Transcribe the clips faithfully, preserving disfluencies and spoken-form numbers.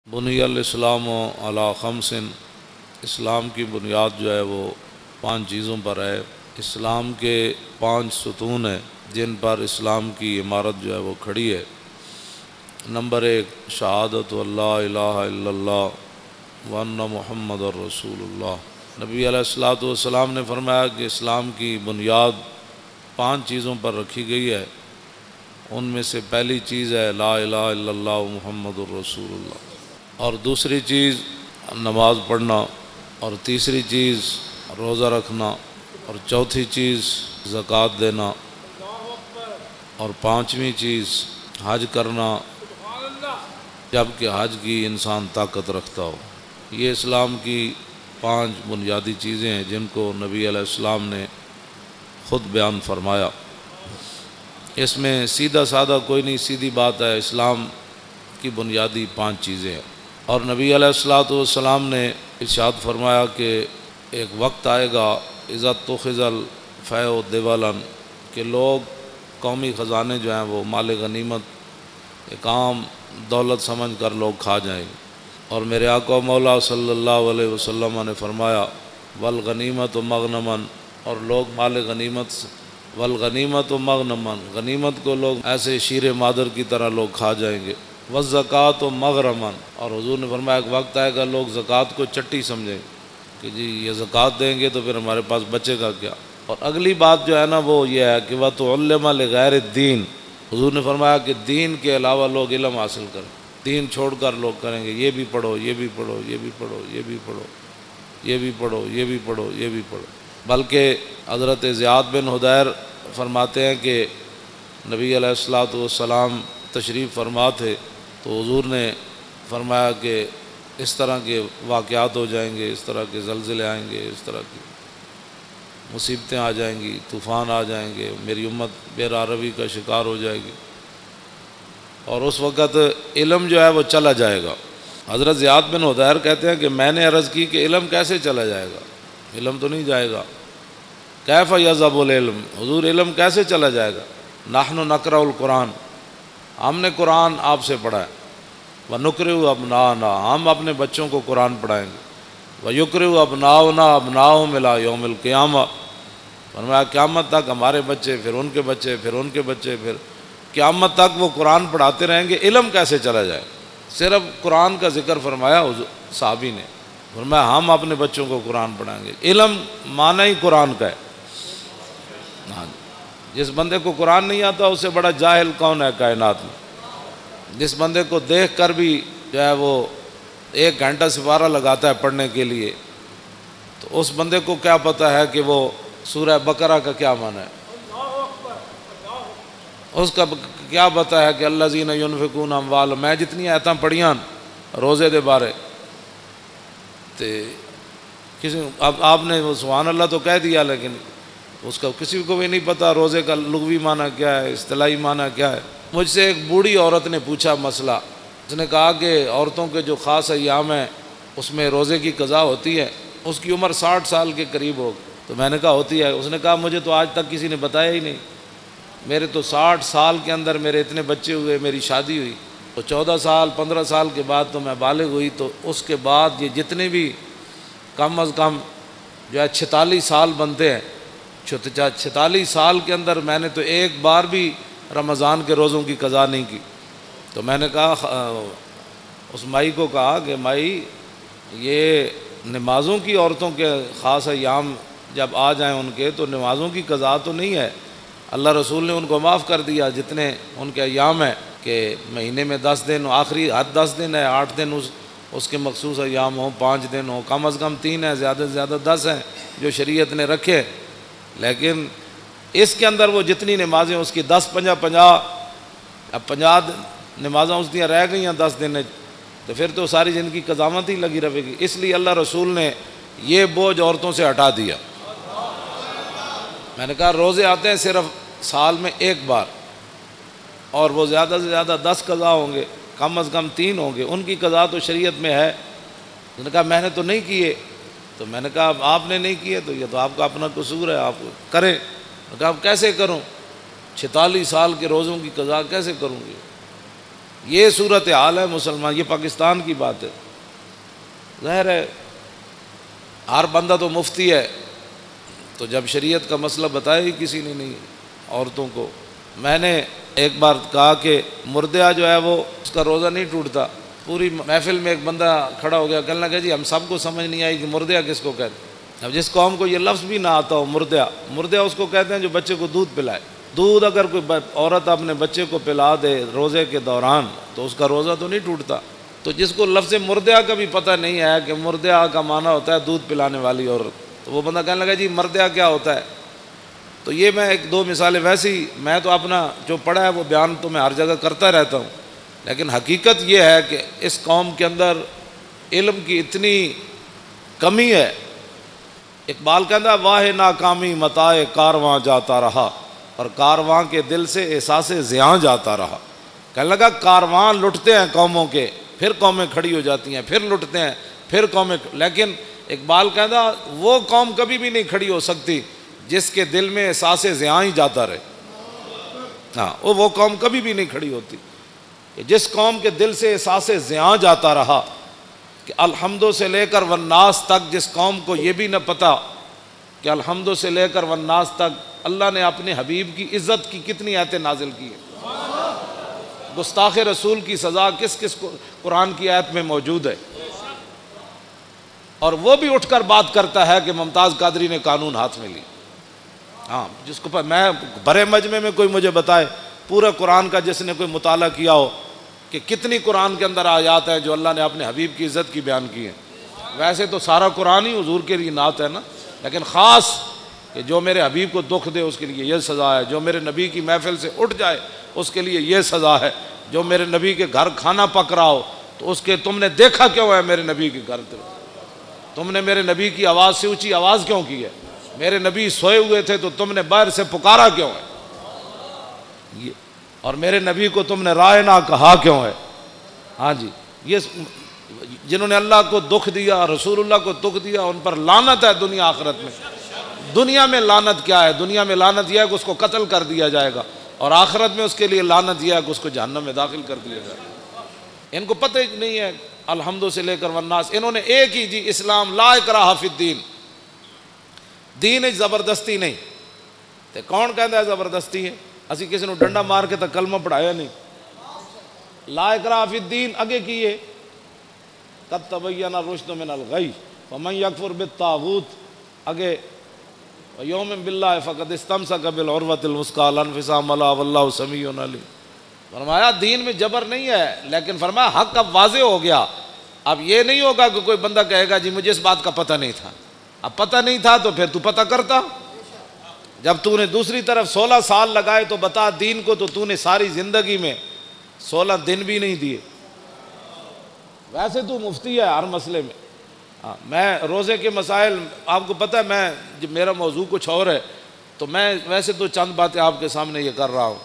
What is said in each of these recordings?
بنی الاسلام علی خمسن، اسلام کی بنیاد جو ہے وہ پانچ چیزوں پر ہے۔ اسلام کے پانچ ستون ہیں جن پر اسلام کی عمارت جو ہے وہ کھڑی ہے۔ نمبر ایک، شہادت اللہ الہ الا اللہ وان محمد الرسول اللہ۔ نبی علیہ الصلوۃ والسلام نے فرمایا کہ اسلام کی بنیاد پانچ چیزوں پر رکھی گئی ہے، ان میں سے پہلی چیز ہے لا الہ الا اللہ محمد الرسول اللہ، اور دوسری چیز نماز پڑھنا، اور تیسری چیز روزہ رکھنا، اور چوتھی چیز زکوٰۃ دینا، اور پانچویں چیز حج کرنا جب کہ حج کی انسان طاقت رکھتا ہو۔ یہ اسلام کی پانچ بنیادی چیزیں ہیں جن کو نبی علیہ السلام نے خود بیان فرمایا۔ اس میں سیدھا سادہ کوئی نہیں، سیدھی بات ہے، اسلام کی بنیادی پانچ چیزیں ہیں۔ اور نبی علیہ الصلوۃ والسلام نے ارشاد فرمایا کہ ایک وقت آئے گا اذا اتخذ الفیء دولا، کہ لوگ قومی خزانے جو ہیں وہ مال غنیمت ایک عام دولت سمجھ کر لوگ کھا جائیں گے، اور میرے آقا و مولا صلی اللہ علیہ وسلم نے فرمایا والغنیمت مغنمن، اور لوگ مال غنیمت والغنیمت مغنمن، غنیمت کو لوگ ایسے شیر مادر کی طرح لوگ کھا جائیں گے، والزکوٰۃ مغرمن، اور حضور نے فرمایا ایک وقت آئے گا لوگ زکوٰۃ کو چٹی سمجھیں گے کہ جی یہ زکوٰۃ دیں گے تو پھر ہمارے پاس بچے گا کیا۔ اور اگلی بات جو ہے نا وہ یہ ہے کہ وَتُعَلِّمَ لِغَيْرِ الدِّينِ، حضور نے فرمایا کہ دین کے علاوہ لوگ علم حاصل کریں، دین چھوڑ کر لوگ کریں گے یہ بھی پڑھو یہ بھی پڑھو یہ بھی پڑھو یہ بھی پڑھو یہ بھی پڑھو یہ بھی پڑھو یہ بھی پڑھو۔ بلکہ حضرت زیاد بن حدیر فرماتے ہیں کہ نبی علیہ الصلوۃ والسلام تشریف فرما تھے تو حضور نے فرمایا کہ اس طرح کے واقعات ہو جائیں گے، اس طرح کے زلزلے آئیں گے، اس طرح کی مصیبتیں آ جائیں گی، طوفان آ جائیں گے، میری امت بے راہ روی کا شکار ہو جائے گی، اور اس وقت علم جو ہے وہ چلا جائے گا۔ حضرت زیاد بن حدیر کہتے ہیں کہ میں نے عرض کی کہ علم کیسے چلا جائے گا، علم تو نہیں جائے گا، کیف یذهب العلم، حضور علم کیسے چلا جائے گا، نحن نقرأ القرآن، ہم نے قرآن آپ سے پڑھا ہے، وَنُقْرِئُ أَبْنَاءَنَا، ہم اپنے بچوں کو قرآن پڑھائیں گے، وَيُقْرِئُ أَبْنَاؤُنَا أَبْنَاءَهُمْ إِلَىٰ يَوْمِ الْقِيَامَةِ، فرمایا قیامت تک ہمارے بچے، پھر ان کے بچے، پھر ان کے بچے، پھر قیامت تک وہ قرآن پڑھاتے رہیں گے، علم کیسے چلا جائے۔ صرف قرآن کا ذکر فرمایا صحابی نے، فرمایا ہم اپنے بچوں کو قرآن پڑھائیں گے۔ علم معنی ہی قرآن کا ہے۔ ہاں، جس بندے کو قرآن نہیں آتا اس سے بڑا جاہل کون ہے کائنات میں۔ جس بندے کو دیکھ کر بھی جو ہے وہ ایک گھنٹہ سپارہ لگاتا ہے پڑھنے کے لیے، تو اس بندے کو کیا پتہ ہے کہ وہ سورہ بقرہ کا کیا معنی ہے، اس کا کیا پتہ ہے کہ الذین ینفقون اموالہم، میں جتنی آیتاں پڑھیاں روزے دے بارے تے کسی اب آپ نے وہ سبحان اللہ تو کہہ دیا لیکن اس کا کسی کو بھی نہیں پتہ روزے کا لغوی معنی کیا ہے، اصطلاحی معنی کیا ہے۔ مجھ سے ایک بوڑھی عورت نے پوچھا مسئلہ، اس نے کہا کہ عورتوں کے جو خاص ایام ہیں اس میں روزے کی قضا ہوتی ہے، اس کی عمر ساٹھ سال کے قریب ہو، تو میں نے کہا ہوتی ہے، اس نے کہا مجھے تو آج تک کسی نے بتایا ہی نہیں، میرے تو ساٹھ سال کے اندر میرے اتنے بچے ہوئے، میری شادی ہوئی تو چودہ سال پندرہ سال کے بعد تو میں بالغ ہوئی، تو اس کے بعد یہ جتنے بھی کم از کم جو ہے چھتالیس سال بنتے ہیں، چھتالیس سال کے اندر میں نے تو ایک بار بھی رمضان کے روزوں کی قضا نہیں کی۔ تو میں نے کہا اس مائی کو کہا کہ مائی یہ نمازوں کی عورتوں کے خاص ایام جب آ جائیں ان کے تو نمازوں کی قضا تو نہیں ہے، اللہ رسول نے ان کو معاف کر دیا جتنے ان کے ایام ہیں کہ مہینے میں دس دن، آخری حد دس دن ہے، آٹھ دن اس اس کے مخصوص ایام ہوں، پانچ دن ہوں، کم از کم تین ہے، زیادہ سے زیادہ دس ہیں جو شریعت نے رکھے، لیکن اس کے اندر وہ جتنی نمازیں اس کی دس پنجا پنجا اب پنجا نمازیں اس دیا رہ گئی ہیں دس دن، تو پھر تو ساری زندگی قضامت ہی لگی رہے گی۔ اس لیے اللہ رسول نے یہ بوجھ عورتوں سے ہٹا دیا۔ میں نے کہا روزے آتے ہیں صرف سال میں ایک بار، اور وہ زیادہ سے زیادہ دس قضا ہوں گے، کم از کم تین ہوں گے، ان کی قضا تو شریعت میں ہے۔ اس نے کہا میں نے تو نہیں کیے، تو میں نے کہا آپ نے نہیں کیے تو یہ تو آپ کا اپنا قصور ہے، آپ کریں۔ میں نے کہا کیسے کروں، چھتالیس سال کے روزوں کی قضا کیسے کروں گی؟ یہ صورت حال ہے مسلمان، یہ پاکستان کی بات ہے۔ ظاہر ہے ہر بندہ تو مفتی ہے، تو جب شریعت کا مسئلہ بتایا ہی کسی نے نہیں عورتوں کو۔ میں نے ایک بار کہا کہ مردہ جو ہے وہ اس کا روزہ نہیں ٹوٹتا، پوری محفل میں ایک بندہ کھڑا ہو گیا، کہنے لگا جی ہم سب کو سمجھ نہیں آئی کہ مردہ کس کو کہتے ہیں۔ اب جس قوم کو یہ لفظ بھی نہ آتا ہو مردہ، مردہ اس کو کہتے ہیں جو بچے کو دودھ پلائے۔ دودھ اگر کوئی عورت اپنے بچے کو پلا دے روزے کے دوران تو اس کا روزہ تو نہیں ٹوٹتا۔ تو جس کو لفظ مردہ کا بھی پتہ نہیں ہے کہ مردہ کا معنی ہوتا ہے دودھ پلانے والی عورت، تو وہ بندہ کہنے لگا جی مردہ کیا ہوتا ہے۔ تو یہ میں ایک دو مثالیں، ویسی میں تو اپنا جو پڑھا ہے وہ بیان تو میں ہر جگہ کرتا رہتا ہوں، لیکن حقیقت یہ ہے کہ اس قوم کے اندر علم کی اتنی کمی ہے۔ اقبال کہتا ہے واہ ناکامی متاع کارواں جاتا رہا، اور کارواں کے دل سے احساس زیاں جاتا رہا۔ کہنے لگا کارواں لٹتے ہیں قوموں کے، پھر قومیں کھڑی ہو جاتی ہیں، پھر لٹتے ہیں، پھر قومیں، لیکن اقبال کہتا وہ قوم کبھی بھی نہیں کھڑی ہو سکتی جس کے دل میں احساس زیاں ہی جاتا رہے۔ ہاں وہ وہ قوم کبھی بھی نہیں کھڑی ہوتی کہ جس قوم کے دل سے احساس زیاں جاتا رہا، کہ الحمدو سے لے کر والناس تک جس قوم کو یہ بھی نہ پتا کہ الحمدو سے لے کر والناس تک اللہ نے اپنے حبیب کی عزت کی کتنی آیتیں نازل کی ہیں، گستاخ رسول کی سزا کس کس کو قرآن کی آیت میں موجود ہے، اور وہ بھی اٹھ کر بات کرتا ہے کہ ممتاز قادری نے قانون ہاتھ میں لی۔ ہاں جس کو میں بڑے مجمع میں کوئی مجھے بتائے پورا قرآن کا جس نے کوئی مطالعہ کیا ہو کہ کتنی قرآن کے اندر آیات ہیں جو اللہ نے اپنے حبیب کی عزت کی بیان کی ہیں۔ ویسے تو سارا قرآن ہی حضور کے لیے نعت ہے نا، لیکن خاص کہ جو میرے حبیب کو دکھ دے اس کے لیے یہ سزا ہے، جو میرے نبی کی محفل سے اٹھ جائے اس کے لیے یہ سزا ہے، جو میرے نبی کے گھر کھانا پک رہا ہو تو اس کے تم نے دیکھا کیوں ہے میرے نبی کے گھر، تم نے میرے نبی کی آواز سے اونچی آواز کیوں کی ہے، میرے نبی سوئے ہوئے تھے تو تم نے باہر سے پکارا کیوں ہے، یہ اور میرے نبی کو تم نے رائے نہ کہا کیوں ہے۔ ہاں جی، یہ جنہوں نے اللہ کو دکھ دیا، رسول اللہ کو دکھ دیا، ان پر لعنت ہے دنیا آخرت میں۔ دنیا میں لعنت کیا ہے؟ دنیا میں لعنت یہ ہے کہ اس کو قتل کر دیا جائے گا، اور آخرت میں اس کے لیے لعنت یہ ہے کہ اس کو جہنم میں داخل کر دیا جائے گا۔ ان کو پتہ ہی نہیں ہے الحمدو سے لے کر والناس، انہوں نے ایک ہی جی اسلام لا اکراہ فی الدین، دین زبردستی نہیں۔ تے کون کہتا ہے زبردستی ہے؟ اسی کسی نے ڈنڈا مار کے تک کلمہ پڑھایا نہیں۔ لا اکراہ فی الدین اگے کیے قد تبین الرشد من الغی فمن یکفر بالطاغوت، اگے یوم باللہ فقد استمسک بالعروۃ الوثقی لا انفصام لہا واللہ سمیع علیم۔ فرمایا دین میں جبر نہیں ہے، لیکن فرمایا حق اب واضح ہو گیا، اب یہ نہیں ہوگا کہ کوئی بندہ کہے گا جی مجھے اس بات کا پتہ نہیں تھا۔ اب پتہ نہیں تھا تو پھر تو پتہ کرتا، جب تو نے دوسری طرف سولہ سال لگائے تو بتا دین کو، تو تو نے ساری زندگی میں سولہ دن بھی نہیں دیے۔ ویسے تو مفتی ہے ہر مسئلے میں۔ ہاں میں روزے کے مسائل آپ کو پتہ ہے، میں جب میرا موضوع کچھ اور ہے تو میں ویسے تو چند باتیں آپ کے سامنے یہ کر رہا ہوں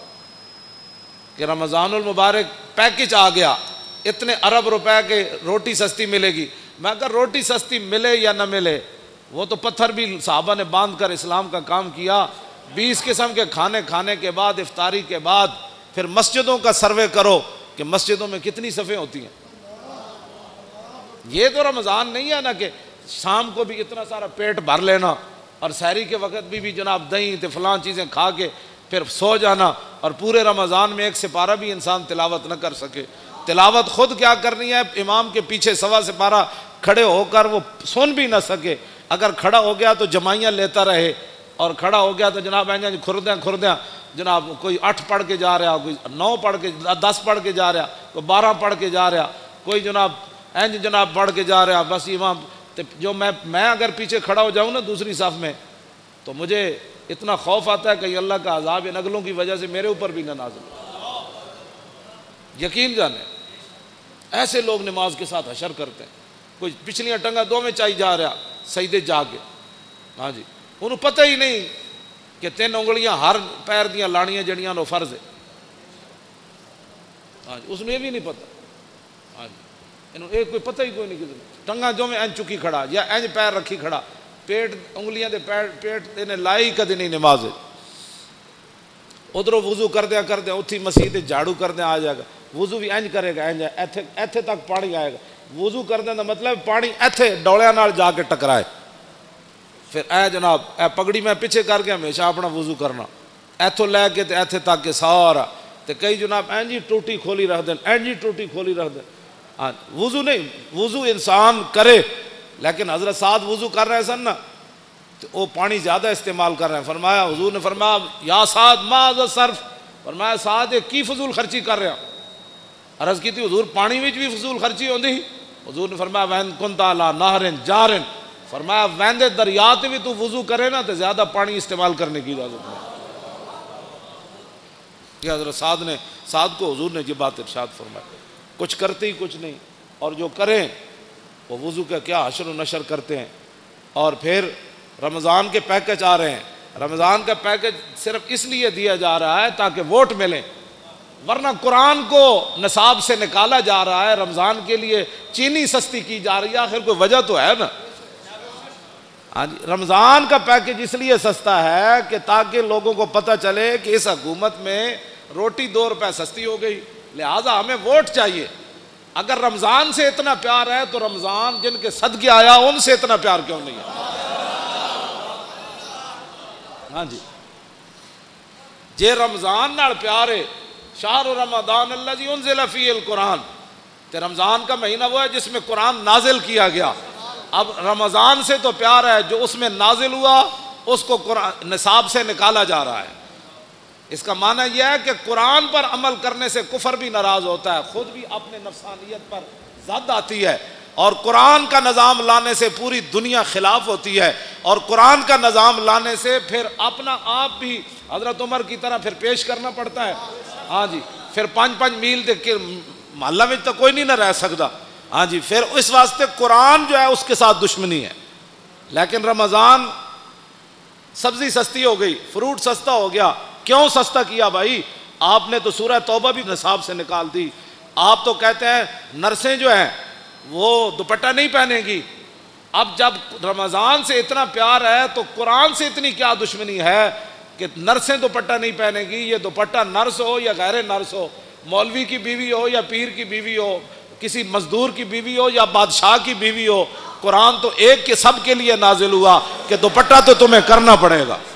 کہ رمضان المبارک پیکج آ گیا، اتنے ارب روپے کے روٹی سستی ملے گی۔ میں اگر روٹی سستی ملے یا نہ ملے، وہ تو پتھر بھی صحابہ نے باندھ کر اسلام کا کام کیا۔ بیس قسم کے کھانے کھانے کے بعد، افطاری کے بعد پھر مسجدوں کا سروے کرو کہ مسجدوں میں کتنی صفیں ہوتی ہیں۔ یہ تو رمضان نہیں ہے نا کہ شام کو بھی اتنا سارا پیٹ بھر لینا اور سحری کے وقت بھی بھی جناب دہی تے فلان چیزیں کھا کے پھر سو جانا، اور پورے رمضان میں ایک سپارہ بھی انسان تلاوت نہ کر سکے۔ تلاوت خود کیا کرنی ہے، امام کے پیچھے سوا سپارہ کھڑے ہو کر وہ سن بھی نہ سکے، اگر کھڑا ہو گیا تو جمائیاں لیتا رہے، اور کھڑا ہو گیا تو جناب اینجا کھردیاں کھردیاں جناب کوئی آٹھ پڑھ کے جا رہا، کوئی نو پڑھ کے دس پڑھ کے جا رہا، کوئی بارہ پڑھ کے جا رہا، کوئی جناب اینج جناب پڑھ کے جا رہا، بس امام جو میں میں اگر پیچھے کھڑا ہو جاؤں نا دوسری صف میں تو مجھے اتنا خوف آتا ہے کہ اللہ کا عذاب ان اگلوں کی وجہ سے میرے اوپر بھی نہ نازل ہو۔ یقین جانے ایسے لوگ نماز کے ساتھ حشر کرتے ہیں، کوئی پچھلیاں ٹنگا دو میں چاہی جا رہا سجدے جا کے، ہاں جی انہوں پتہ ہی نہیں کہ تین انگلیاں ہر پیر دیاں لانیاں جڑیاں نو فرض ہے، ہاں جی اس میں بھی نہیں پتہ، ہاں جی انہوں ایک کوئی پتہ ہی کوئی نہیں کسی ٹنگا جو میں اینج چکی کھڑا یا اینج پیر رکھی کھڑا، پیٹ انگلیاں دے پیر پیٹ انہیں لائی کدی نہیں نماز، ادھروں وضو کر دیا کر دیا اتھی مسیح جھاڑو کر دیا آ جائے گا، وضو بھی انج کرے گا، انج ایتھے ایتھے تک پانی آئے گا. وضو کرنے کا مطلب پانی ایتھے ڈولیاں نال جا کے ٹکرائے. پھر اے جناب اے پگڑی میں پیچھے کر کے ہمیشہ اپنا وضو کرنا، ایتھوں لے کے تے ایتھے تک کے سارا. تے کئی جناب این جی ٹوٹی کھولی رکھ دیں، این جی ٹوٹی کھولی رکھ دیں. ہاں وضو نہیں، وضو انسان کرے، لیکن حضرت سعد وضو کر رہے سن نا تو وہ پانی زیادہ استعمال کر رہے ہیں. فرمایا حضور نے فرمایا یا سعد ما ذا صرف، فرمایا سعد یہ کی فضول خرچی کر رہا. عرض کی تھی حضور پانی وچ بھی فضول خرچی ہوندی؟ حضور نے فرمایا وین کنت علی نہر جار، فرمایا وین دے دریا تے بھی تو وضو کرے نا تو زیادہ پانی استعمال کرنے کی اجازت نہیں. یہ حضرت سعد نے سعد کو حضور نے یہ بات ارشاد فرمائی. کچھ کرتے ہی کچھ نہیں، اور جو کریں وہ وضو کا کیا حشر و نشر کرتے ہیں. اور پھر رمضان کے پیکج آ رہے ہیں. رمضان کا پیکج صرف اس لیے دیا جا رہا ہے تاکہ ووٹ ملیں، ورنہ قرآن کو نصاب سے نکالا جا رہا ہے. رمضان کے لیے چینی سستی کی جا رہی ہے، آخر کوئی وجہ تو ہے نا. ہاں جی، رمضان کا پیکج اس لیے سستا ہے کہ تاکہ لوگوں کو پتہ چلے کہ اس حکومت میں روٹی دو روپے سستی ہو گئی، لہٰذا ہمیں ووٹ چاہیے. اگر رمضان سے اتنا پیار ہے تو رمضان جن کے صدقے آیا ان سے اتنا پیار کیوں نہیں ہے؟ ہاں جی، جے رمضان نال پیار ہے، شہر رمضان الذی انزل فیہ القرآن، تے رمضان کا مہینہ وہ ہے جس میں قرآن نازل کیا گیا. اب رمضان سے تو پیار ہے، جو اس میں نازل ہوا اس کو قرآن نصاب سے نکالا جا رہا ہے. اس کا معنی یہ ہے کہ قرآن پر عمل کرنے سے کفر بھی ناراض ہوتا ہے، خود بھی اپنے نفسانیت پر زد آتی ہے، اور قرآن کا نظام لانے سے پوری دنیا خلاف ہوتی ہے، اور قرآن کا نظام لانے سے پھر اپنا آپ بھی حضرت عمر کی طرح پھر پیش کرنا پڑتا ہے. ہاں جی، پھر پانچ پانچ میل دے کے محلہ میں تو کوئی نہیں نہ رہ سکتا. ہاں جی، پھر اس واسطے قرآن جو ہے اس کے ساتھ دشمنی ہے. لیکن رمضان سبزی سستی ہو گئی، فروٹ سستا ہو گیا. کیوں سستا کیا بھائی؟ آپ نے تو سورہ توبہ بھی نصاب سے نکال دی. آپ تو کہتے ہیں نرسیں جو ہیں وہ دوپٹہ نہیں پہنے گی. اب جب رمضان سے اتنا پیار ہے تو قرآن سے اتنی کیا دشمنی ہے کہ نرسیں دوپٹہ نہیں پہنے گی؟ یہ دوپٹہ نرس ہو یا غیر نرس ہو، مولوی کی بیوی ہو یا پیر کی بیوی ہو، کسی مزدور کی بیوی ہو یا بادشاہ کی بیوی ہو، قرآن تو ایک کے سب کے لیے نازل ہوا کہ دوپٹہ تو تمہیں کرنا پڑے گا،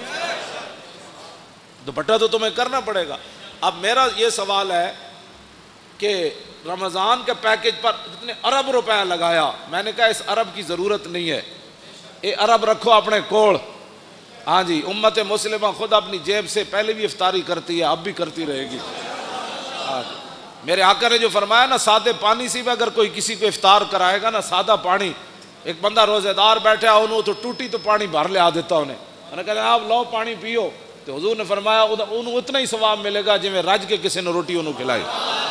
دوپٹہ تو تمہیں کرنا پڑے گا. اب میرا یہ سوال ہے کہ رمضان کے پیکج پر اتنے ارب روپے لگایا. میں نے کہا اس ارب کی ضرورت نہیں ہے، یہ ارب رکھو اپنے کوڑ. ہاں جی، امت مسلمہ خود اپنی جیب سے پہلے بھی افطاری کرتی ہے، اب بھی کرتی رہے گی. میرے آقا نے جو فرمایا نا، سادے پانی سے بھی اگر کوئی کسی کو افطار کرائے گا نا، سادہ پانی، ایک بندہ روزے دار بیٹھا انہوں تو ٹوٹی تو پانی بھر لے آ دیتا انہیں، میں نے کہا آپ لو پانی پیو، تو حضور نے فرمایا انہوں اتنا ہی ثواب ملے گا جی میں رج کے کسی نے روٹی انہوں کھلائی.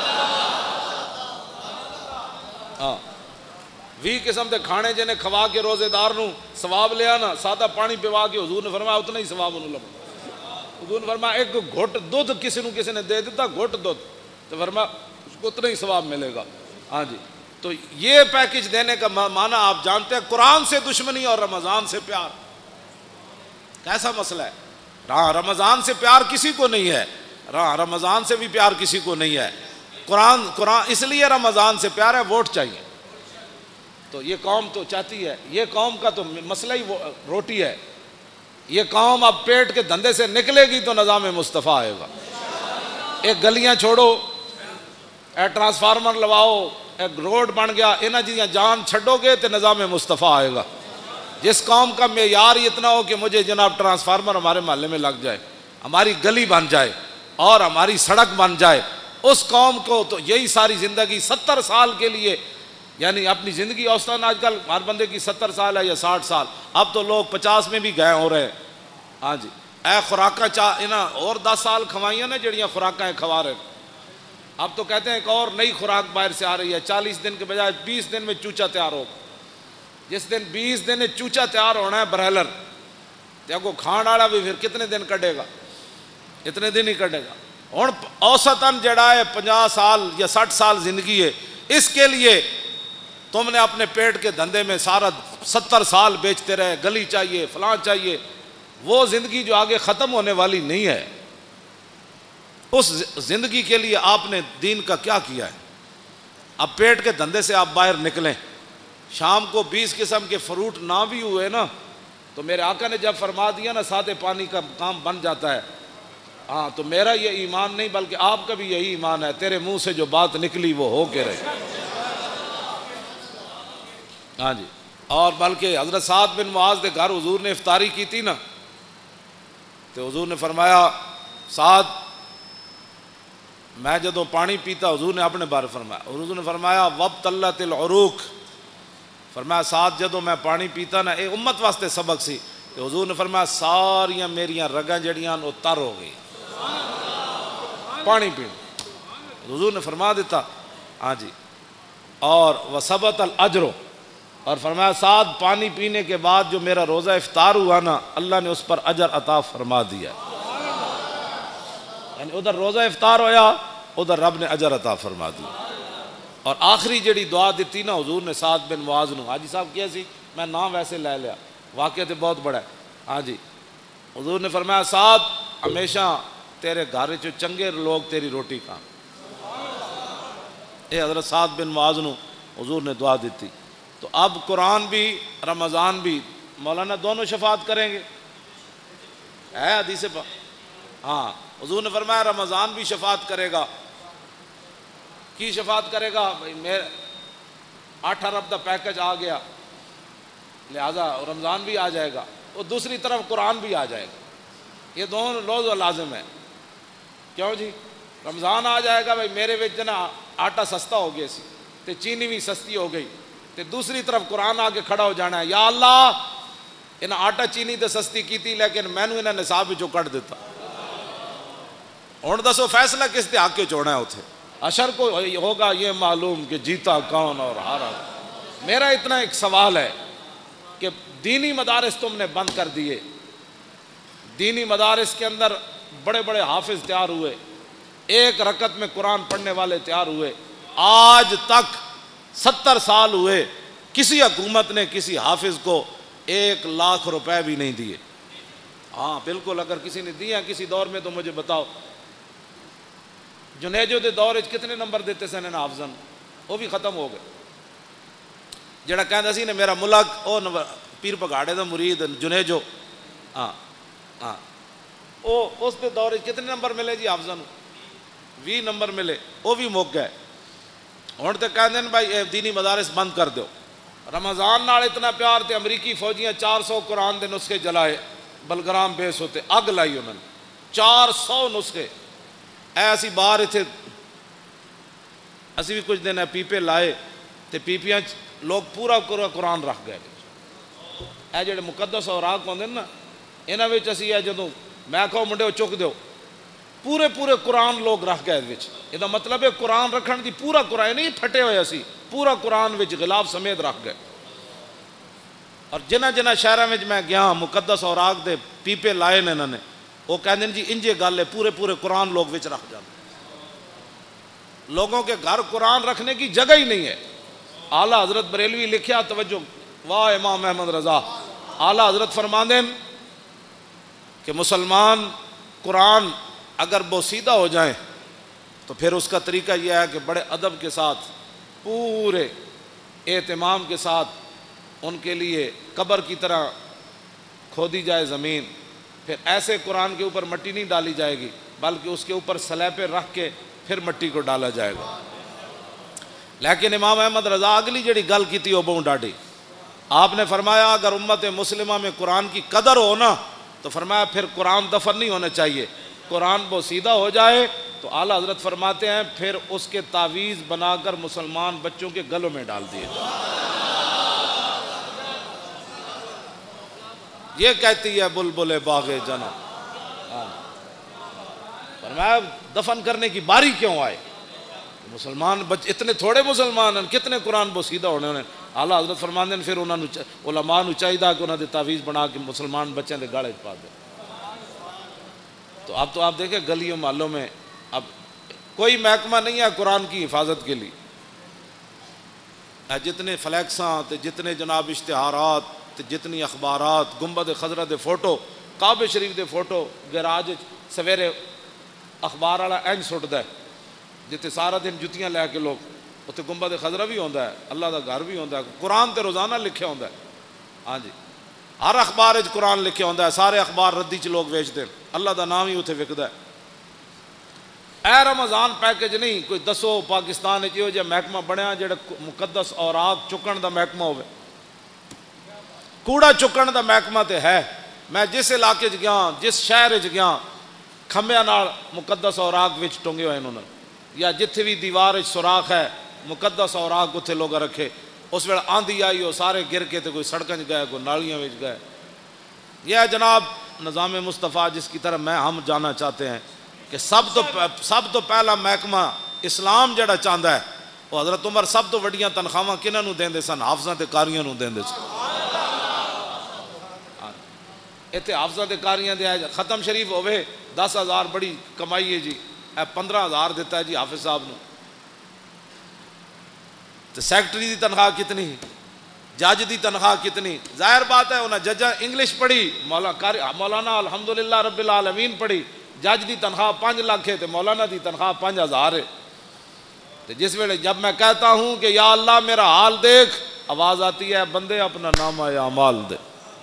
ہاں، وی قسم دے کھانے جنہیں کھوا کے روزے دار نو ثواب لیا نا، سادہ پانی پیوا کے حضور نے فرمایا اتنا ہی ثواب انہوں لگا. حضور نے فرمایا ایک گھٹ دودھ کسی نو کسی نے دے دیتا، گھٹ دودھ، تو فرمایا اس کو اتنا ہی ثواب ملے گا. ہاں جی، تو یہ پیکج دینے کا معنی آپ جانتے ہیں. قرآن سے دشمنی اور رمضان سے پیار، کیسا مسئلہ ہے؟ ہاں، رمضان سے پیار کسی کو نہیں ہے، ہاں رمضان سے بھی پیار کسی کو نہیں ہے. قرآن قرآن اس لیے رمضان سے پیار ہے، ووٹ چاہیے. تو یہ قوم تو چاہتی ہے، یہ قوم کا تو مسئلہ ہی روٹی ہے. یہ قوم اب پیٹ کے دھندے سے نکلے گی تو نظام مصطفیٰ آئے گا. ایک گلیاں چھوڑو، اے ٹرانسفارمر لواؤ، ایک روڈ بن گیا، انہاں جی جان چھڈو گے تو نظام مصطفیٰ آئے گا. جس قوم کا معیار اتنا ہو کہ مجھے جناب ٹرانسفارمر ہمارے محلے میں لگ جائے، ہماری گلی بن جائے اور ہماری سڑک بن جائے، اس قوم کو تو یہی ساری زندگی ستر سال کے لیے، یعنی اپنی زندگی اوسطاً آج کل ہر بندے کی ستر سال ہے یا ساٹھ سال، اب تو لوگ پچاس میں بھی گئے ہو رہے ہیں. ہاں جی، اے خوراکاں چاہ انہاں اور دس سال کھوائیاں نے جڑیاں خوراکاں کھوا رہے. اب تو کہتے ہیں ایک اور نئی خوراک باہر سے آ رہی ہے، چالیس دن کے بجائے بیس دن میں چوچا تیار ہو. جس دن بیس دن چوچا تیار ہونا ہے برہلر، تو کو کھان والا بھی پھر کتنے دن کٹے گا؟ اتنے دن ہی کٹے گا. ہوں اوسطاً جڑا ہے پنجا سال یا سٹھ سال زندگی ہے، اس کے لیے تم نے اپنے پیٹ کے دھندے میں سارا ستر سال بیچتے رہے، گلی چاہیے فلاں چاہیے. وہ زندگی جو آگے ختم ہونے والی نہیں ہے. اس زندگی کے لیے آپ نے دین کا کیا کیا ہے؟ اب پیٹ کے دھندے سے آپ باہر نکلیں، شام کو بیس قسم کے فروٹ نہ بھی ہوئے نا تو میرے آقا نے جب فرما دیا نا سادے پانی کا کام بن جاتا ہے، ہاں تو میرا یہ ایمان نہیں بلکہ آپ کا بھی یہی ایمان ہے، تیرے منہ سے جو بات نکلی وہ ہو کے رہے۔ ہاں جی، اور بلکہ حضرت سعد بن معاذ کے گھر حضور نے افطاری کی تھی نا تو حضور نے فرمایا سعد میں جدو پانی پیتا، حضور نے اپنے بارے فرمایا، حضور نے فرمایا وابتلت العروق، فرمایا سعد جدو میں پانی پیتا نا، اے امت واسطے سبق سی، تو حضور نے فرمایا ساریاں میریاں رگاں جڑیاں وہ تر ہو گئی پانی پی، حضور نے فرما دیتا۔ ہاں جی، اور وثبت الاجر، اور فرمایا سعد پانی پینے کے بعد جو میرا روزہ افطار ہوا نا اللہ نے اس پر اجر عطا فرما دیا، یعنی ادھر روزہ افطار ہویا ادھر رب نے اجر عطا فرما دیا۔ اور آخری جڑی دعا دیتی نا حضور نے سعد بن معاذ نو، حاجی صاحب کیا سی میں نام ویسے لے لیا، واقعہ تو بہت بڑا ہے۔ ہاں جی، حضور نے فرمایا سعد ہمیشہ تیرے گھر چ چنگے لوگ تیری روٹی کھان، اے حضرت سعد بن معاذ نو حضور نے دعا دیتی۔ تو اب قرآن بھی رمضان بھی مولانا دونوں شفاعت کریں گے، ہے حدیث پاک، ہاں حضور نے فرمایا رمضان بھی شفاعت کرے گا۔ کی شفاعت کرے گا؟ بھائی میرے آٹھ ارب دا پیکج آ گیا لہذا رمضان بھی آ جائے گا، اور دوسری طرف قرآن بھی آ جائے گا، یہ دونوں لوز و لازم ہے۔ کیوں جی؟ رمضان آ جائے گا، بھائی میرے وچ نا آٹا سستا ہو گیا سی تے چینی بھی سستی ہو گئی، تے دوسری طرف قرآن آ کے کھڑا ہو جانا ہے، یا اللہ انہیں آٹا چینی تے سستی کیتی لیکن میں نے انہیں نصاب وچوں کٹ دیتا، ہن دسو فیصلہ کس تے حق کے چوڑنا ہے؟ اتھے اشر کو ہوگا یہ معلوم کہ جیتا کون اور ہارا۔ میرا اتنا ایک سوال ہے کہ دینی مدارس تم نے بند کر دیے، دینی مدارس کے اندر بڑے بڑے حافظ تیار ہوئے، ایک رکعت میں قرآن پڑھنے والے تیار ہوئے، آج تک ستر سال ہوئے کسی حکومت نے کسی حافظ کو ایک لاکھ روپے بھی نہیں دیے۔ ہاں بالکل، اگر کسی نے دیا کسی دور میں تو مجھے بتاؤ۔ جنیجو دے دور کتنے نمبر دیتے سن حافظن؟ وہ بھی ختم ہو گئے۔ جڑا کہندا سی نے میرا ملک او پیر پگاڑے دا مرید جنیجو، ہاں ہاں او اس دے دور کتنے نمبر ملے جی حافظن؟ بھی نمبر ملے، وہ بھی مک گئے۔ ہن تے کہندے نے بھائی دینی مدارس بند کر دیو۔ رمضان نال اتنا پیار تے امریکی فوجیاں چار سو قرآن دے نسخے جلائے، بلگرام بیس ہوتے اگ لائی انہوں نے، چار سو نسخے۔ اے اسی باہر اتنے اسی بھی کچھ دن پیپے لائے تے پیپیاں لوگ پورا پورا قرآن رکھ گئے۔ اے جڑے مقدس اوراق ہوندے نا انہاں وچ اسی اے جدوں میں کہو منڈے چک دیو پورے پورے قرآن لوگ رکھ گئے وچ، یہ دا مطلب ہے قرآن رکھن دی پورا قرآن نہیں پھٹے ہوئے اسی پورا قرآن وچ غلاف سمیت رکھ گئے۔ اور جنہ جنہ شہراں وچ میں گیا مقدس اوراق دے پیپے لائے نے انہوں نے، وہ کہتے ہیں جی انجے گل ہے پورے پورے قرآن لوگ وچ رکھ جاتے، لوگوں کے گھر قرآن رکھنے کی جگہ ہی نہیں ہے۔ اعلیٰ حضرت بریلوی لکھیا، توجہ، واہ امام احمد رضا، اعلیٰ حضرت فرماندے ہیں کہ مسلمان قرآن اگر بوسیدہ ہو جائیں تو پھر اس کا طریقہ یہ ہے کہ بڑے ادب کے ساتھ پورے اہتمام کے ساتھ ان کے لیے قبر کی طرح کھودی جائے زمین، پھر ایسے قرآن کے اوپر مٹی نہیں ڈالی جائے گی بلکہ اس کے اوپر سلیپے رکھ کے پھر مٹی کو ڈالا جائے گا۔ لیکن امام احمد رضا اگلی جڑی گل کی تھی وہ بہت ڈاڑی، آپ نے فرمایا اگر امت مسلمہ میں قرآن کی قدر ہو نا تو فرمایا پھر قرآن دفن نہیں ہونا چاہیے، قرآن بوسیدہ ہو جائے تو اعلیٰ حضرت فرماتے ہیں پھر اس کے تعویذ بنا کر مسلمان بچوں کے گلوں میں ڈال دیے جائیں۔ یہ کہتی ہے بلبل باغ جنا، فرمایا دفن کرنے کی باری کیوں آئے؟ مسلمان بچ اتنے تھوڑے مسلمان ہیں، کتنے قرآن بوسیدہ ہونے ہونے۔ اعلیٰ حضرت فرماتے ہیں پھر انہوں نے علماء نو چاہیے کہ انہوں نے تعویذ بنا کے مسلمان بچوں کے گاڑے پا دیں۔ تو اب تو آپ دیکھیں گلیوں محلوں میں اب کوئی محکمہ نہیں ہے قرآن کی حفاظت کے لیے، جتنے فلیکساں تے جتنے جناب اشتہارات تے جتنی اخبارات، گنبد خضرا دے فوٹو، کعبہ شریف دے فوٹو گراج سویرے اخبار والا اینج سٹدا ہے جتنے سارا دن جتیاں لے کے لوگ اتنے گنبد خضرا بھی ہوندا ہے, اللہ دا گھر بھی ہوندا ہے, قرآن تے روزانہ لکھیا ہوندا ہے. ہاں جی, ہر اخبار وچ قرآن لکھیا ہوندا ہے, سارے اخبار ردی چ لوگ ویچتے ہیں, اللہ دا نام ہی اتنے وکدا ہے. اے رمضان پیکج نہیں کوئی دسو پاکستان وچ یہو جہا محکمہ بنیا جڑا مقدس اوراق چکن دا محکمہ ہوے, کوڑا چکن دا محکمہ تے ہے. میں جس علاقے چ گیا, جس شہر چ گیا, کھمبیاں نال مقدس اوراق وچ ٹنگے ہوئے انہوں نے, یا جتھے بھی دیوار وچ سوراخ ہے مقدس اوراق اتنے لوگ رکھے. اس ویلے آندھی آئی وہ سارے گر کے تے کوئی سڑکیں گئے, کوئی نالیاں وچ گئے. یہ جناب نظام مصطفیٰ جس کی طرف میں ہم جانا چاہتے ہیں کہ سب تو سب تو پہلا محکمہ اسلام جڑا چاہتا ہے وہ حضرت عمر سب تو وڈیاں تنخواہ کنہاں نوں دیندے سن, حافظاں تے قاریاں نوں دیندے سن. اتنے حافظاں تے قاریاں دے ختم شریف ہوئے دس ہزار بڑی کمائی ہے جی, اے پندرہ ہزار دیتا ہے جی حافظ صاحب نو. تو سیکٹری دی تنخواہ کتنی, جج دی تنخواہ کتنی؟ ظاہر بات ہے انہیں ججا انگلش پڑھی, مولانا الحمدللہ رب العالمین پڑھی, جج دی تنخواہ پانچ لاکھ ہے تو مولانا دی تنخواہ پانچ ہزار ہے. تو جس ویلے جب میں کہتا ہوں کہ یا اللہ میرا حال دیکھ, آواز آتی ہے بندے اپنا نامہ اعمال دے,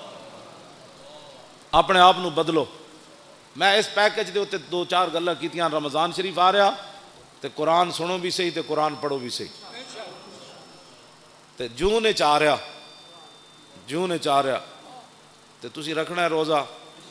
اپنے آپ نو بدلو. میں اس پیکج دے اتنے دو چار گلاں کیتیاں. رمضان شریف آ رہا تے قرآن سنو بھی صحیح تے قرآن پڑھو بھی صحیح. تے جون وچ آ رہا, جون وچ آ رہا تے تسی رکھنا ہے روزہ,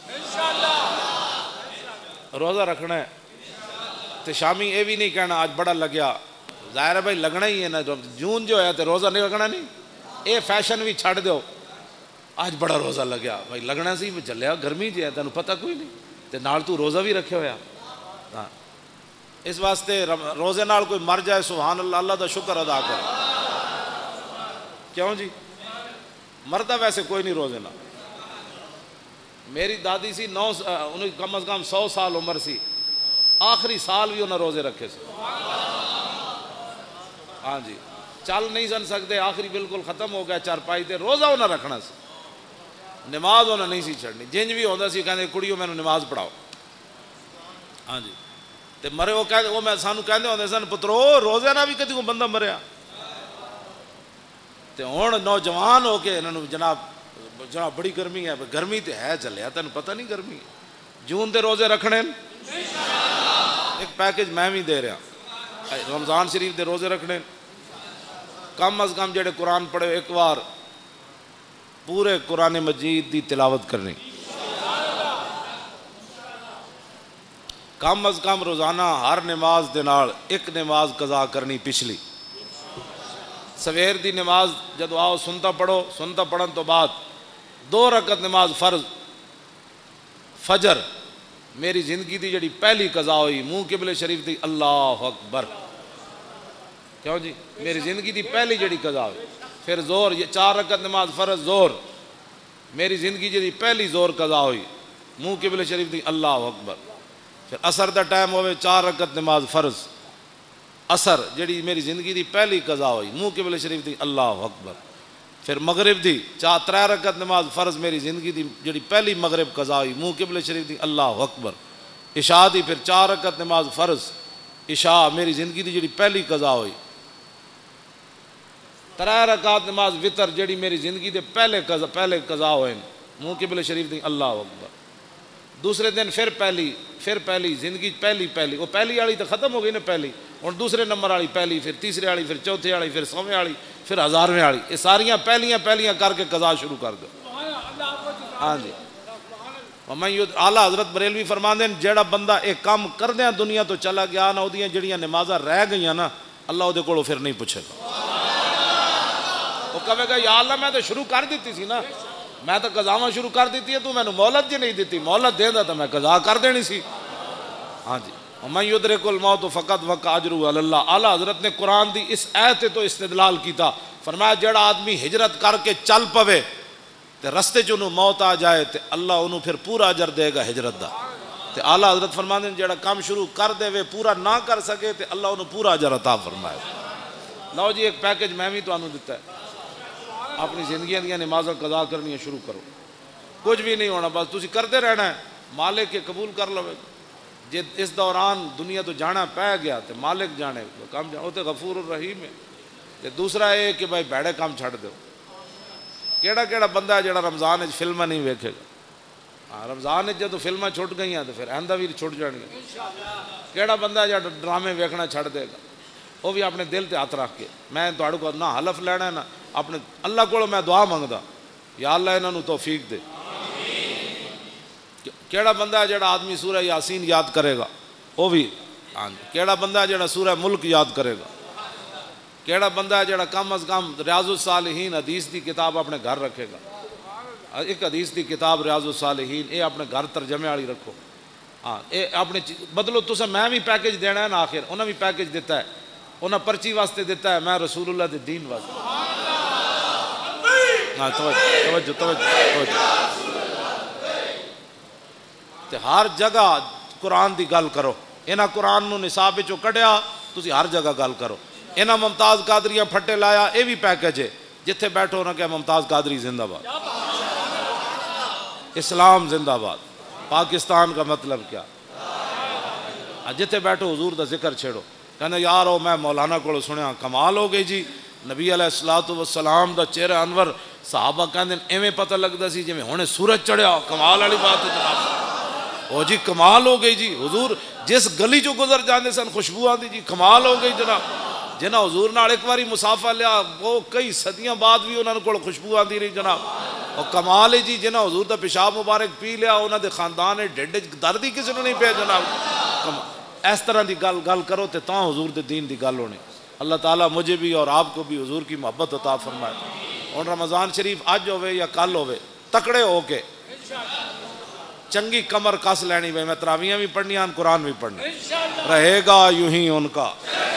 روزہ رکھنا ہے. تے شامی یہ بھی نہیں کہنا آج بڑا لگیا, ظاہر ہے بھائی لگنا ہی ہے نا. جون جو ہے تے روزہ نہیں رکھنا نہیں, اے فیشن بھی چھڑ دو, آج بڑا روزہ لگیا بھائی لگنا سی چلیا گرمی جی ہے تینوں پتہ کوئی نہیں, تے نال تو روزہ بھی رکھے ہویا. ہاں اس واسطے روزے نال کوئی مر جائے سبحان اللہ, اللہ دا شکر ادا کر. کیوں جی مرتا ویسے کوئی نہیں روزے نال. میری دادی سی نو انہیں کم از کم سو سال عمر سی, آخری سال بھی انہیں روزے رکھے سے. ہاں جی چل نہیں سن سکتے, آخری بالکل ختم ہو گیا چارپائی تے, روزہ انہیں رکھنا سی, نماز انہیں نہیں سی چھڑنی. جنج بھی ہوتا سی کہتے کڑیوں میں نماز پڑھاؤ. ہاں جی تے مرے وہ کہتے وہ میں سانو کہتے ہوتے سن پترو روزے نہ بھی کدی کو بندہ مریا. تے ہوں نوجوان ہو کے انہوں جناب جناب بڑی گرمی ہے, گرمی تے ہے چلیا تینوں پتہ نہیں گرمی. جون دے روزے رکھنے ایک پیکج میں بھی دے رہا, رمضان شریف دے روزے رکھنے کم از کم جڑے قرآن پڑھے ایک بار پورے قرآن مجید دی تلاوت کرنی, کم از کم روزانہ ہر نماز دے نال ایک نماز قضا کرنی پچھلی. سویر دی نماز جدو آؤ سنتا پڑھو, سنتا پڑھن تو بعد دو رکعت نماز فرض فجر میری زندگی دی جڑی پہلی قضا ہوئی منہ قبلے شریف دی اللہ اکبر. کیوں جی میری زندگی دی پہلی جڑی قضا ہوئی. پھر زور یہ چار رکعت نماز فرض زور میری زندگی جڑی پہلی زور قضا ہوئی منہ قبلے شریف دی اللہ اکبر. پھر عصر دا ٹائم ہوئے چار رکعت نماز فرض عصر جڑی میری زندگی دی پہلی قضا ہوئی منہ قبلے شریف دی اللہ اکبر. پھر مغرب دی چار ترے رکعت نماز فرض میری زندگی دی جڑی پہلی مغرب قضا ہوئی منہ قبلے شریف دی اللہ اکبر. عشاء دی پھر چار رکعت نماز فرض عشاء میری زندگی دی جڑی پہلی قضا ہوئی. ترے رکعت نماز وطر جڑی میری زندگی دے پہلے قضا پہلے قضا ہوئے منہ قبلے شریف دی اللہ اکبر. دوسرے دن پھر پہلی پھر پہلی زندگی پہلی پہلی وہ پہلی والی تو ختم ہو گئی نا پہلی, اور دوسرے نمبر والی پہلی, پھر تیسرے والی, پھر چوتھے والی, پھر سویں والی, پھر ہزارویں والی. یہ ساریاں پہلیاں پہلیاں کر کے قضا شروع کر دو. ہاں جی اعلیٰ حضرت بریلوی فرماندے ہیں جیڑا بندہ ایک کام کردیاں دنیا تو چلا گیا نا وہ جڑیاں نمازاں رہ گئیاں نا اللہ وہ کولوں پھر نہیں پوچھے گا. وہ کہے گا یا اللہ میں تو شروع کر دیتی سی نا, میں تو قضاواں شروع کر دیتی ہے, تو میں نے مہلت جی نہیں دیتی, مہلت دیندا تو میں قضا کر دینی سی. ہاں جی وَمَن يُدْرِكُ الْمَوْتَ فَقَدْ وَقَعَ أَجْرُهُ عَلَى اللَّهِ. اعلیٰ حضرت نے قرآن دی اس آیت تو استدلال کیتا, فرمایا جڑا آدمی ہجرت کر کے چل پوے تے رستے چ انہوں موت آ جائے تے اللہ انہوں پھر پورا اجر دے گا ہجرت دا. تے اعلیٰ حضرت فرماندے ہیں جڑا کام شروع کر دے وے پورا نہ کر سکے تے اللہ انہوں پورا اجر عطا فرمائے. لو جی ایک پیکج میں بھی تانوں دتا ہے, اپنی زندگیاں دیاں نمازاں قضا کرنی شروع کرو, کچھ بھی نہیں ہونا, بس تسی کرتے رہنا ہے, مالک کے قبول کر لو. جے اس دوران دنیا تو جانا پہ گیا تو مالک جانے کام جانا وہ تو غفور الرحیم ہے. تے دوسرا یہ کہ بھائی بیڑے کام چھڑ دو. کیڑا کیڑا بندہ ہے جڑا رمضان وچ فلماں نہیں ویکھے گا؟ ہاں رمضان وچ جدوں فلماں چھٹ گئیاں تو پھر آئندہ بھی چھٹ جان گے. کیڑا بندہ ہے جڑا ڈرامے ویکھنا چھڑ دے گا؟ وہ بھی اپنے دل تے ہاتھ رکھ کے میں تہاڈے کو نہ حلف لینا ہے نہ اپنے اللہ کو میں دعا منگدا یا اللہ انہاں نوں توفیق دے. کیڑا بندہ ہے جڑا آدمی سورہ یاسین یاد کرے گا؟ وہ بھی. ہاں کیڑا بندہ ہے جڑا سورہ ملک یاد کرے گا؟ کیڑا بندہ ہے جڑا کم از کم ریاض الصالحین حدیث دی کتاب اپنے گھر رکھے گا؟ ایک حدیث دی کتاب ریاض الصالحین اے اپنے گھر ترجمے والی رکھو. ہاں اے اپنے بدلو تسا میں بھی پیکج دینا ہے نا. آخر انہاں بھی پیکج دیتا ہے, انہاں پرچی واسطے دیتا ہے, میں رسول اللہ دے دین واسطے. ہاں توجہ توجہ توجہ تے ہر جگہ قرآن دی گل کرو. انہاں قرآن نو نصاب وچوں کڈیا تسی ہر جگہ گل کرو. انہاں ممتاز قادریاں پھٹے لایا اے بھی پیکج ہے. جتھے بیٹھو نہ کہ ممتاز قادری زندہ باد, اسلام زندہ باد, پاکستان کا مطلب کیا. جتھے بیٹھو حضور دا ذکر چھیڑو. کہنا یارو میں مولانا کو سنیا کمال ہو گئی جی, نبی علیہ الصلوۃ والسلام دا چہرہ انور صحابہ کہندے ایویں پتہ لگدا سی جویں ہنے سورج چڑھیا. کمال والی بات ہے جناب. او جی کمال ہو گئی جی. حضور جس گلی چوں گزر جاندے سن خوشبو آندی جی. کمال ہو گئی جناب. جنہ حضور نال ایک باری مسافہ لیا وہ کئی صدیاں بعد بھی انہاں کول خوشبو آندی رہی جناب. اور کمال ہے جی جنہ حضور دا پیشاب مبارک پی لیا انہاں دے خاندان نے ڈھڈ وچ درد ہی کسی نوں نہیں پیا جناب. اس طرح دی گل گل کرو تے تاں حضور دے دین دی گل ہونی. اللہ تعالیٰ مجھے بھی اور آپ کو بھی حضور کی محبت عطا فرمائے. اور رمضان شریف اج ہوئے یا کل ہوئے تکڑے ہو کے چنگی کمر کس لینی. بھائی میں تراویاں بھی پڑھنیاں قرآن بھی پڑھنا رہے گا یوں ہی ان کا.